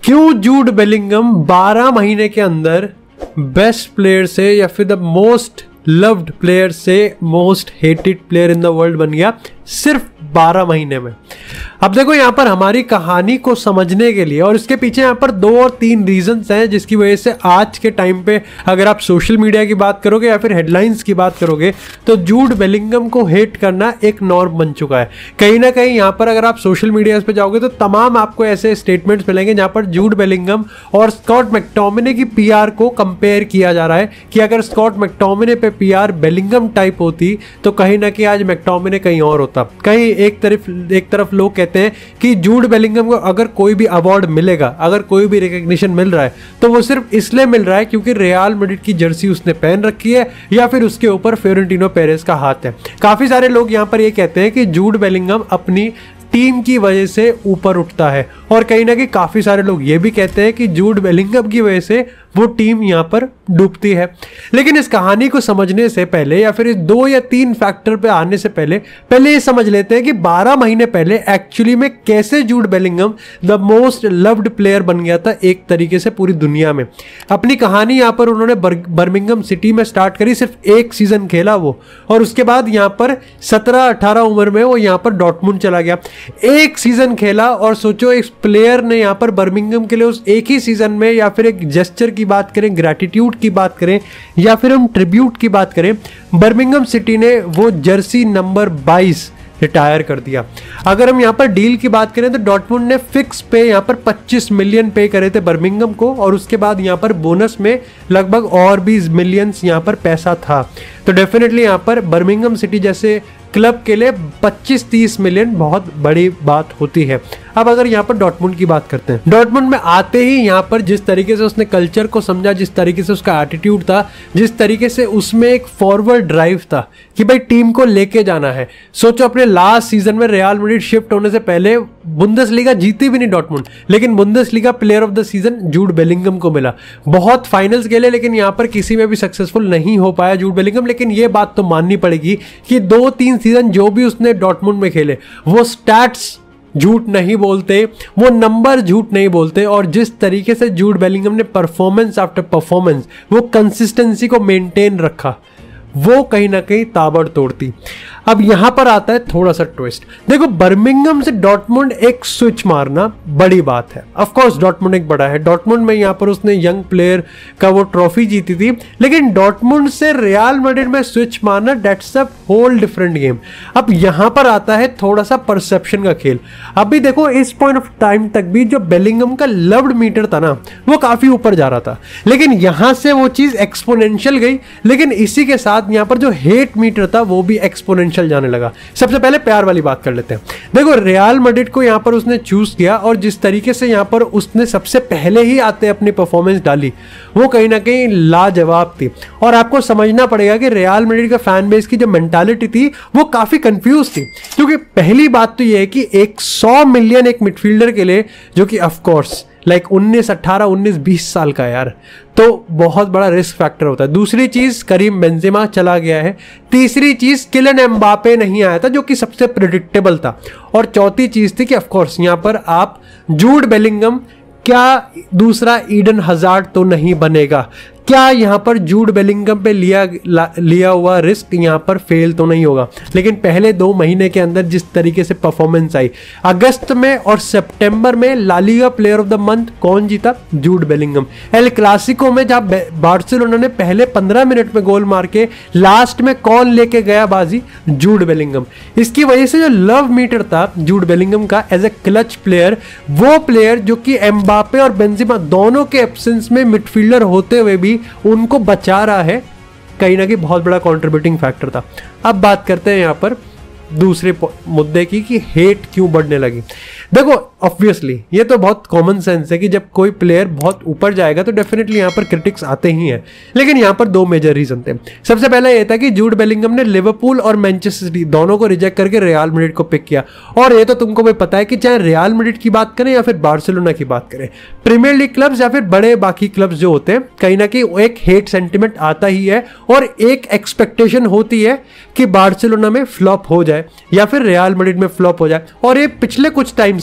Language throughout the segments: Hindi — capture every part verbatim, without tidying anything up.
क्यों जूड बेलिंगम बारह महीने के अंदर बेस्ट प्लेयर से या फिर द मोस्ट लव्ड प्लेयर से most hated player in the world बन गया सिर्फ बारह महीने में। अब देखो यहाँ पर हमारी कहानी को समझने के लिए, और इसके पीछे यहाँ पर दो और तीन रीजंस हैं जिसकी वजह से आज के टाइम पे अगर आप सोशल मीडिया की बात करोगे या फिर हेडलाइंस की बात करोगे तो जूड बेलिंगम को हेट करना एक नॉर्म बन चुका है। कहीं ना कहीं यहाँ पर अगर आप सोशल मीडिया पे जाओगे तो तमाम आपको ऐसे स्टेटमेंट्स मिलेंगे जहाँ पर जूड बेलिंगम और स्कॉट मैकटोमिने की पी आर को कंपेयर किया जा रहा है कि अगर स्कॉट मैकटोमिने पे पी आर बेलिंगम टाइप होती तो कहीं ना कहीं आज मैकटोमिने कहीं और होता। कहीं एक तरफ एक तरफ लोग कहते हैं कि जूड बेलिंगम को अगर कोई भी अवार्ड मिलेगा, अगर कोई भी रिकग्निशन मिल रहा है तो वो सिर्फ इसलिए मिल रहा है क्योंकि रियल मैड्रिड की जर्सी उसने पहन रखी है या फिर उसके ऊपर फ्लोरेंटिनो पेरेज का हाथ है। काफी सारे लोग यहाँ पर ये कहते हैं कि जूड बेलिंगम अपनी टीम की वजह से ऊपर उठता है, और कहीं ना कहीं काफी सारे लोग ये भी कहते हैं कि जूड बेलिंगम की वजह से वो टीम यहाँ पर डूबती है। लेकिन इस कहानी को समझने से पहले या फिर इस दो या तीन फैक्टर पे आने से पहले पहले ये समझ लेते हैं कि बारह महीने पहले एक्चुअली में कैसे Jude Bellingham the most loved player बन गया था एक तरीके से पूरी दुनिया में। अपनी कहानी यहाँ पर उन्होंने बर्मिंघम सिटी में स्टार्ट करी, सिर्फ एक सीजन खेला वो, और उसके बाद यहाँ पर सत्रह अठारह उम्र में वो यहाँ पर डॉर्टमुंड चला गया। एक सीजन खेला और सोचो एक प्लेयर ने यहाँ पर बर्मिंघम के लिए उस एक ही सीजन में, या फिर एक जेस्चर की बात करें, ग्रैटिट्यूड की बात करें या फिर हम ट्रिब्यूट की बात करें, बर्मिंघम सिटी ने वो जर्सी नंबर बाईस रिटायर कर दिया। अगर हम यहाँ पर डील की बात करें तो डॉर्टमुंड ने फिक्स पे यहाँ पर पच्चीस मिलियन पे करे थे बर्मिंघम को, और उसके बाद यहाँ पर बोनस में लगभग और भी मिलियंस यहाँ पर पैसा था। तो डेफिनेटली यहाँ पर बर्मिंघम सिटी जैसे क्लब के लिए पच्चीस तीस मिलियन बहुत बड़ी बात होती है। अब अगर यहाँ पर डॉर्टमुंड की बात करते हैं, डॉर्टमुंड में आते ही यहाँ पर जिस तरीके से उसने कल्चर को समझा, जिस तरीके से उसका एटीट्यूड था, जिस तरीके से उसमें एक फॉरवर्ड ड्राइव था कि भाई टीम को लेके जाना है। सोचो अपने लास्ट सीजन में रियल मैड्रिड शिफ्ट होने से पहले बुंदेसलीगा जीती भी नहीं डॉर्टमुंड, लेकिन Bundesliga player of the season Jude Bellingham को मिला। बहुत फाइनल्स खेले लेकिन यहाँ पर किसी में भी सक्सेसफुल नहीं हो पाया जूड बेलिंगम। लेकिन ये बात तो माननी पड़ेगी कि दो तीन सीजन जो भी उसने डॉर्टमुंड में खेले वो स्टैट्स झूठ नहीं बोलते, वो नंबर झूठ नहीं बोलते, और जिस तरीके से जूड बेलिंगम ने परफॉर्मेंस आफ्टर परफॉर्मेंस वो कंसिस्टेंसी को मेंटेन रखा वो कहीं ना कहीं ताबड़ तोड़ती। अब यहां पर आता है थोड़ा सा ट्विस्ट। देखो बर्मिंघम से डॉर्टमुंड एक स्विच मारना बड़ी बात है। ऑफ कोर्स डॉर्टमुंड एक बड़ा है, डॉर्टमुंड में यहां पर उसने यंग प्लेयर का वो ट्रॉफी जीती थी, लेकिन डॉर्टमुंड से रियल मैड्रिड में स्विच मारना that's a whole different game. अब यहां पर आता है थोड़ा सा परसेप्शन का खेल। अभी देखो इस पॉइंट ऑफ टाइम तक भी जो बेलिंगम का लव्ड मीटर था ना वो काफी ऊपर जा रहा था, लेकिन यहां से वो चीज एक्सपोनेंशियल गई, लेकिन इसी के साथ यहां पर जो हेट मीटर था वो भी एक्सपोनेंशियल जाने लगा। सबसे पहले प्यार वाली बात कर लेते हैं। देखो रियल मैड्रिड को यहां पर उसने चूज किया, और जिस तरीके से यहां पर उसने सबसे पहले ही आते अपनी परफॉर्मेंस डाली वो कहीं ना कहीं लाजवाब थी। और आपको समझना पड़ेगा कि रियल मैड्रिड का फैन बेस की जो मेंटालिटी थी वो काफी कंफ्यूज थी, क्योंकि पहली बात तो ये है कि एक सौ मिलियन एक मिडफील्डर के लिए, जो कि ऑफ कोर्स लाइक उन्नीस अठारह उन्नीस बीस साल का यार, तो बहुत बड़ा रिस्क फैक्टर होता है। दूसरी चीज करीम बेंजेमा चला गया है, तीसरी चीज किलियन एम्बापे नहीं आया था जो कि सबसे प्रेडिक्टेबल था, और चौथी चीज थी कि ऑफ कोर्स यहां पर आप जूड बेलिंगम क्या दूसरा ईडन हजार्ड तो नहीं बनेगा, क्या यहां पर जूड बेलिंगम पे लिया लिया हुआ रिस्क यहां पर फेल तो नहीं होगा। लेकिन पहले दो महीने के अंदर जिस तरीके से परफॉर्मेंस आई, अगस्त में और सितंबर में La Liga player of the month कौन जीता? Jude Bellingham. एल क्लासिको में जब बार्सिलोना ने पहले पंद्रह मिनट में गोल मार के लास्ट में कौन लेके गया बाजी? Jude Bellingham. इसकी वजह से जो लव मीटर था जूड बेलिंगम का एज ए क्लच प्लेयर, वो प्लेयर जो कि एम्बापे और बेंजेमा दोनों के एब्सेंस में मिडफील्डर होते हुए भी उनको बचा रहा है, कहीं ना कहीं बहुत बड़ा कंट्रीब्यूटिंग फैक्टर था। अब बात करते हैं यहां पर दूसरे मुद्दे की कि हेट क्यों बढ़ने लगी। देखो ऑब्वियसली ये तो बहुत कॉमन सेंस है कि जब कोई प्लेयर बहुत ऊपर जाएगा तो डेफिनेटली यहाँ पर क्रिटिक्स आते ही हैं, लेकिन यहाँ पर दो मेजर रीजन थे। सबसे पहला ये था कि जूड बेलिंगम ने लिवरपूल और मैनचेस्टर सिटी दोनों को रिजेक्ट करके रियल मैड्रिड को पिक किया, और ये तो तुमको भी पता है कि चाहे रियल मैड्रिड की बात करें या फिर बार्सिलोना की बात करें, प्रीमियर लीग क्लब्स या फिर बड़े बाकी क्लब्स जो होते हैं, कहीं ना कहीं एक हेट सेंटिमेंट आता ही है, और एक एक्सपेक्टेशन होती है कि बार्सिलोना में फ्लॉप हो जाए या फिर रियल मैड्रिड में फ्लॉप हो जाए। और ये पिछले कुछ टाइम से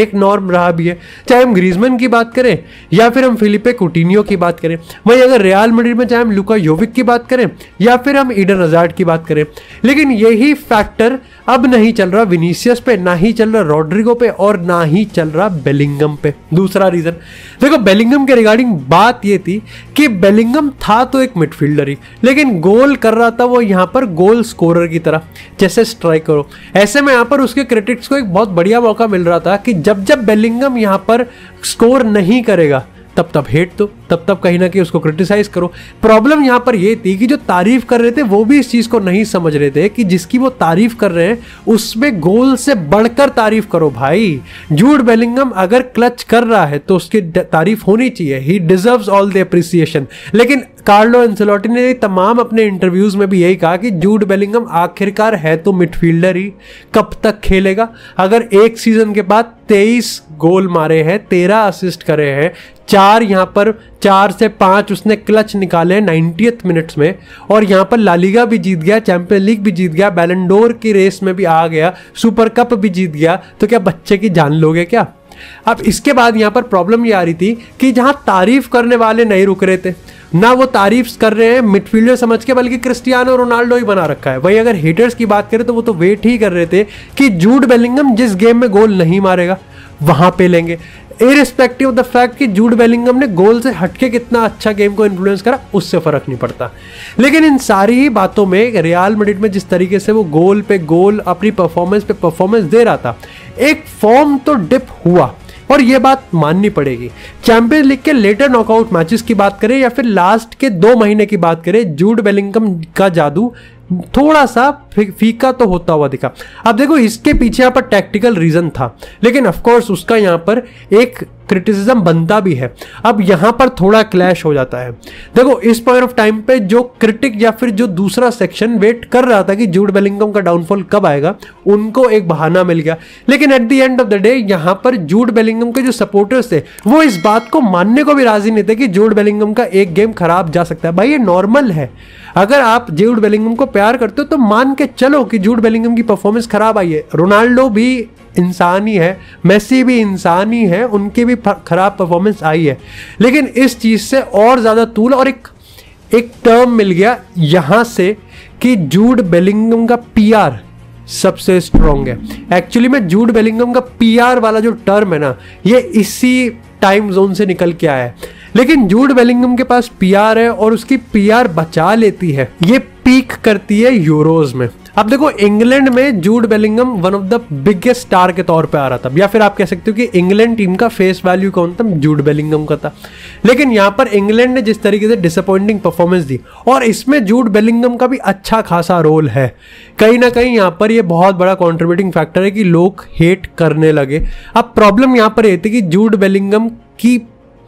एक नॉर्म रहा भी है, चाहे हम ग्रीजमैन की बात करें या फिर हम फिलिपे कुटिन्यो की बात करें। वहीं अगर रियल मैड्रिड में चाहे हम लुका योविक की बात करें या फिर हम ईडन हज़ार्ड की बात करें, लेकिन यही फैक्टर अब नहीं चल रहा विनीसियस पे, ना ही चल रहा रॉड्रिगो पे और ना ही चल रहा बेलिंगम पे। दूसरा रीजन देखो, बेलिंगम के रिगार्डिंग बात ये थी कि बेलिंगम था तो एक मिडफील्डर ही, लेकिन गोल कर रहा था वो यहाँ पर गोल स्कोरर की तरह, जैसे स्ट्राइकर हो। ऐसे में यहाँ पर उसके क्रिटिक्स को एक बहुत बढ़िया मौका मिल रहा था कि जब जब बेलिंगम यहाँ पर स्कोर नहीं करेगा तब तब हेट दो, तब तब कहीं ना कहीं उसको क्रिटिसाइज करो। प्रॉब्लम यहाँ पर ये थी कि जो तारीफ कर रहे थे वो भी इस चीज को नहीं समझ रहे थे कि जिसकी वो तारीफ कर रहे हैं उसमें गोल से बढ़कर तारीफ करो भाई। जूड बेलिंगम अगर क्लच कर रहा है तो उसकी तारीफ होनी चाहिए, he deserves all the appreciation. लेकिन कार्लो एंसेलोटी ने तमाम अपने इंटरव्यूज में भी यही कहा कि जूड बेलिंगम आखिरकार है तो मिडफील्डर ही, कब तक खेलेगा? अगर एक सीजन के बाद तेईस गोल मारे हैं, तेरह असिस्ट करे हैं, चार यहाँ पर चार से पांच उसने क्लच निकाले नाइंटियथ मिनट्स में, और यहाँ पर लालीगा भी जीत गया, चैंपियन लीग भी जीत गया, बैलेंडोर की रेस में भी आ गया, सुपर कप भी जीत गया, तो क्या बच्चे की जान लोगे क्या? अब इसके बाद यहाँ पर प्रॉब्लम ये आ रही थी कि जहां तारीफ करने वाले नहीं रुक रहे थे, ना वो तारीफ कर रहे हैं मिडफील्डर समझ के, बल्कि क्रिस्टियानो रोनाल्डो ही बना रखा है। वहीं अगर हेटर्स की बात करें तो वो तो वेट ही कर रहे थे कि जूड बेलिंगम जिस गेम में गोल नहीं मारेगा वहां पे लेंगे, इरिस्पेक्टिव ऑफ द फैक्ट कि जूड बेलिंगम ने गोल से हटके कितना अच्छा गेम को इन्फ्लुएंस करा, उससे फर्क नहीं पड़ता। लेकिन इन सारी ही बातों में रियल मैड्रिड में जिस तरीके से वो गोल पे गोल अपनी परफॉर्मेंस पे परफॉर्मेंस दे रहा था, एक फॉर्म तो डिप हुआ और ये बात माननी पड़ेगी। चैंपियंस लीग के लेटर नॉकआउट मैचेस की बात करें या फिर लास्ट के दो महीने की बात करें, जूड बेलिंगम का जादू थोड़ा सा फीका तो होता हुआ दिखा। अब देखो इसके पीछे यहाँ पर टैक्टिकल रीजन था, लेकिन ऑफ कोर्स उसका यहाँ पर एक क्रिटिसिज्म बनता भी है। अब यहाँ पर थोड़ा क्लैश हो जाता है। देखो इस पॉइंट ऑफ टाइम पे जो क्रिटिक या फिर जो दूसरा सेक्शन वेट कर रहा था कि जूड बेलिंगम का डाउनफॉल कब आएगा, उनको एक बहाना मिल गया। लेकिन at the end of the day यहाँ पर जूड बेलिंगम के जो सपोर्टर्स थे वो इस बात को मानने को भी राजी नहीं थे कि जूड बेलिंगम का एक गेम खराब जा सकता है। भाई ये नॉर्मल है, अगर आप जूड बेलिंगम को प्यार करते हो तो मान के चलो कि जूड बेलिंगम की परफॉर्मेंस खराब आई है। रोनाल्डो भी इंसान ही है, मेसी भी इंसान ही है, उनकी भी खराब परफॉर्मेंस आई है। लेकिन इस चीज से और ज्यादा तूल और एक एक टर्म मिल गया यहां से कि जूड बेलिंगम का पीआर सबसे स्ट्रॉन्ग है। एक्चुअली में जूड बेलिंगम का पीआर वाला जो टर्म है ना, ये इसी टाइम जोन से निकल के आया है। लेकिन जूड बेलिंगम के पास पीआर है और उसकी पीआर बचा लेती है, ये पीक करती है यूरोज में। अब देखो इंग्लैंड में Jude Bellingham one of the biggest star के तौर पे आ रहा था, या फिर आप कह सकते हो कि इंग्लैंड टीम का फेस वैल्यू कौन था, जूड बेलिंगम का था। लेकिन यहाँ पर इंग्लैंड ने जिस तरीके से डिसअपॉइंटिंग परफॉर्मेंस दी, और इसमें जूड बेलिंगम का भी अच्छा खासा रोल है, कहीं ना कहीं यहाँ पर ये बहुत बड़ा कॉन्ट्रीब्यूटिंग फैक्टर है कि लोग हेट करने लगे। अब प्रॉब्लम यहाँ पर ये थी कि जूड बेलिंगम की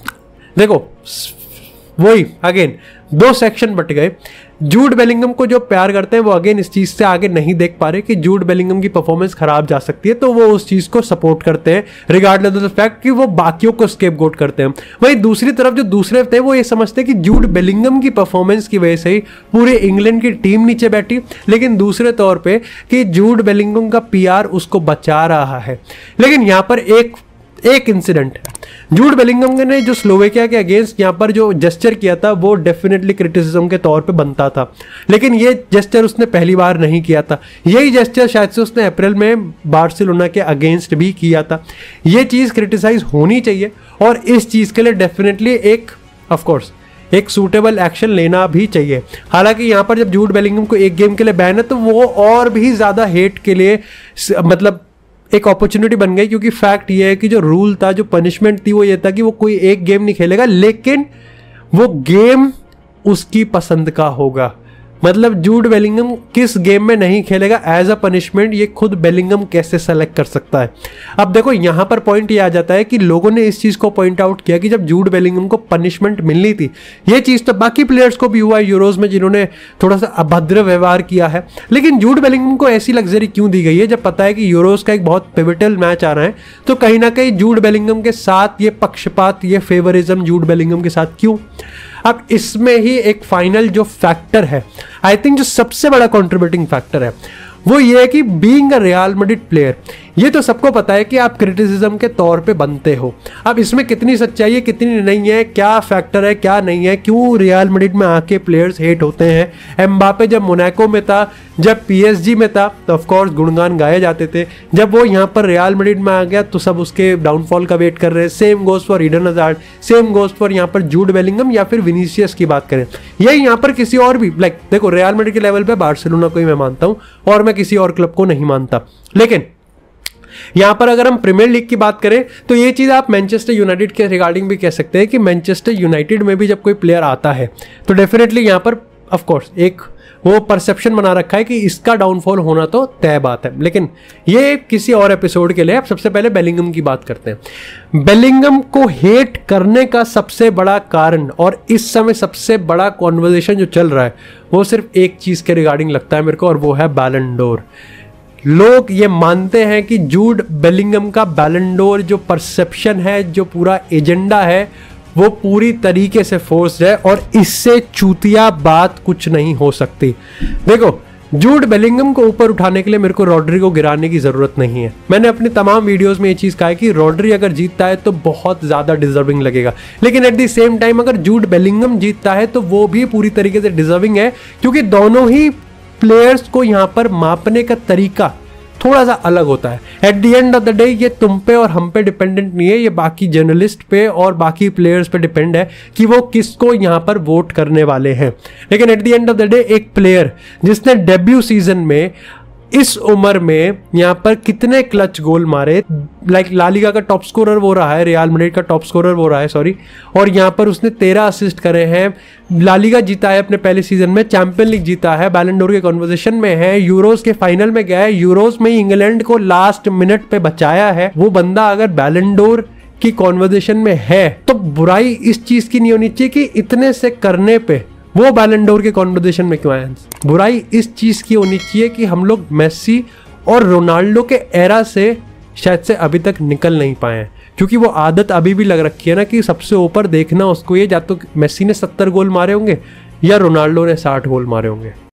देखो वही अगेन दो सेक्शन बट गए। जूड बेलिंगम को जो प्यार करते हैं वो अगेन इस चीज से आगे नहीं देख पा रहे कि जूड बेलिंगम की परफॉर्मेंस खराब जा सकती है, तो वो उस चीज को सपोर्ट करते हैं रिगार्डलेस ऑफ द फैक्ट कि वो बाकियों को स्केपगोट करते हैं। वहीं दूसरी तरफ जो दूसरे थे वो ये समझते हैं कि जूड बेलिंगम की परफॉर्मेंस की वजह से ही पूरे इंग्लैंड की टीम नीचे बैठी, लेकिन दूसरे तौर पर कि जूड बेलिंगम का पीआर उसको बचा रहा है। लेकिन यहाँ पर एक एक इंसिडेंट है, जूड बेलिंगम ने जो स्लोवेकिया के अगेंस्ट यहाँ पर जो जेस्चर किया था वो डेफिनेटली क्रिटिसिज्म के तौर पे बनता था, लेकिन ये जेस्चर उसने पहली बार नहीं किया था। यही जेस्चर शायद से उसने अप्रैल में बार्सिलोना के अगेंस्ट भी किया था। ये चीज़ क्रिटिसाइज होनी चाहिए और इस चीज़ के लिए डेफिनेटली एक ऑफ कोर्स एक सूटेबल एक्शन लेना भी चाहिए। हालांकि यहाँ पर जब जूड बेलिंगम को एक गेम के लिए बैन है तो वो और भी ज़्यादा हेट के लिए मतलब एक अपॉर्चुनिटी बन गई, क्योंकि फैक्ट ये है कि जो रूल था, जो पनिशमेंट थी वो ये था कि वो कोई एक गेम नहीं खेलेगा, लेकिन वो गेम उसकी पसंद का होगा। मतलब जूड बेलिंगम किस गेम में नहीं खेलेगा एज अ पनिशमेंट, ये खुद बेलिंगम कैसे सेलेक्ट कर सकता है। अब देखो यहाँ पर पॉइंट ये आ जाता है कि लोगों ने इस चीज़ को पॉइंट आउट किया कि जब जूड बेलिंगम को पनिशमेंट मिलनी थी, ये चीज़ तो बाकी प्लेयर्स को भी हुआ है यूरोज में जिन्होंने थोड़ा सा अभद्र व्यवहार किया है, लेकिन जूड बेलिंगम को ऐसी लग्जरी क्यों दी गई है जब पता है कि यूरोज का एक बहुत पिवटल मैच आ रहा है। तो कहीं ना कहीं जूड बेलिंगम के साथ ये पक्षपात, ये फेवरिज्म जूड बेलिंगम के साथ क्यों? अब इसमें ही एक फाइनल जो फैक्टर है, आई थिंक जो सबसे बड़ा कंट्रीब्यूटिंग फैक्टर है, वो ये है कि being a Real Madrid player, ये तो सबको पता है कि आप क्रिटिसिज्म के तौर पे बनते हो। अब इसमें कितनी सच्चाई है कितनी नहीं है, क्या फैक्टर है क्या नहीं है, क्यों रियल मैड्रिड में आके प्लेयर्स हेट होते हैं। एम्बापे जब मोनाको में था, जब पीएसजी में था तो ऑफ कोर्स गुणगान गाए जाते थे, जब वो यहाँ पर रियल मैड्रिड में आ गया तो सब उसके डाउनफॉल का वेट कर रहे हैं। Same goes for Eden Hazard, same goes for यहाँ पर जूड बेलिंगम या फिर विनीसियस की बात करें, यही यहाँ पर किसी और भी, लाइक देखो रियल मैड्रिड के लेवल पे बार्सिलोना को ही मैं मानता हूँ और मैं किसी और क्लब को नहीं मानता। लेकिन यहां पर अगर हम प्रीमियर लीग की बात करें तो ये चीज आप मैनचेस्टर यूनाइटेड के रिगार्डिंग भी कह सकते हैं कि मैनचेस्टर यूनाइटेड में भी जब कोई प्लेयर आता है तो डेफिनेटली यहां पर ऑफ कोर्स एक वो परसेप्शन बना रखा है कि इसका डाउनफॉल होना तो तय बात है। लेकिन ये किसी और एपिसोड के लिए, अब सबसे पहले बेलिंगम की बात करते हैं। बेलिंगम को हेट करने का सबसे बड़ा कारण और इस समय सबसे बड़ा कॉन्वर्सेशन जो चल रहा है वो सिर्फ एक चीज के रिगार्डिंग लगता है मेरे को, और वो है बैलन डोर। लोग ये मानते हैं कि जूड बेलिंगम का बैलन डोर जो परसेप्शन है, जो पूरा एजेंडा है, वो पूरी तरीके से फोर्स्ड है और इससे चूतिया बात कुछ नहीं हो सकती। देखो, जूड बेलिंगम को ऊपर उठाने के लिए मेरे को रॉड्री को गिराने की जरूरत नहीं है। मैंने अपने तमाम वीडियोस में ये चीज कहा है कि रॉड्री अगर जीतता है तो बहुत ज्यादा डिजर्विंग लगेगा, लेकिन एट द सेम टाइम अगर जूड बेलिंगम जीतता है तो वो भी पूरी तरीके से डिजर्विंग है, क्योंकि दोनों ही प्लेयर्स को यहां पर मापने का तरीका थोड़ा सा अलग होता है। At the end of the day ये तुम पे और हम पे डिपेंडेंट नहीं है, ये बाकी जर्नलिस्ट पे और बाकी प्लेयर्स पे डिपेंड है कि वो किसको यहाँ पर वोट करने वाले हैं। लेकिन at the end of the day एक प्लेयर जिसने डेब्यू सीजन में इस उम्र में यहाँ पर कितने क्लच गोल मारे, लाइक ला लीगा का टॉप स्कोरर वो रहा है, रियल मैड्रिड का टॉप स्कोरर वो रहा है सॉरी, और यहाँ पर उसने तेरह असिस्ट करे हैं, ला लीगा जीता है अपने पहले सीजन में, चैंपियन लीग जीता है, बैलन डोर के कॉन्वर्सेशन में है, यूरोज के फाइनल में गया है, यूरोज में ही इंग्लैंड को लास्ट मिनट पे बचाया है। वो बंदा अगर बैलन डोर की कॉन्वर्सेशन में है तो बुराई इस चीज की नहीं होनी चाहिए कि इतने से करने पे वो बैलन डोर के कॉन्वर्सेशन में क्यों आए। बुराई इस चीज की होनी चाहिए कि हम लोग मेसी और रोनाल्डो के एरा से शायद से अभी तक निकल नहीं पाए हैं, क्योंकि वो आदत अभी भी लग रखी है ना कि सबसे ऊपर देखना उसको, ये या तो मेसी ने सत्तर गोल मारे होंगे या रोनाल्डो ने साठ गोल मारे होंगे।